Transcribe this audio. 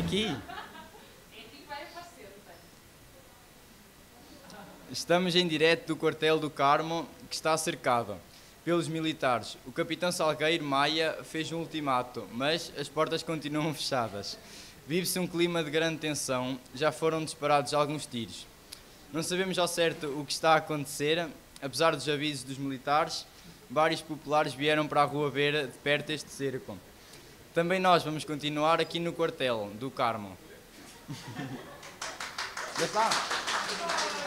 aqui? Estamos em direto do quartel do Carmo, que está cercado pelos militares. O capitão Salgueiro Maia fez um ultimato, mas as portas continuam fechadas. Vive-se um clima de grande tensão, já foram disparados alguns tiros. Não sabemos ao certo o que está a acontecer, apesar dos avisos dos militares, vários populares vieram para a rua ver de perto este cerco. Também nós vamos continuar aqui no quartel do Carmo. Já está?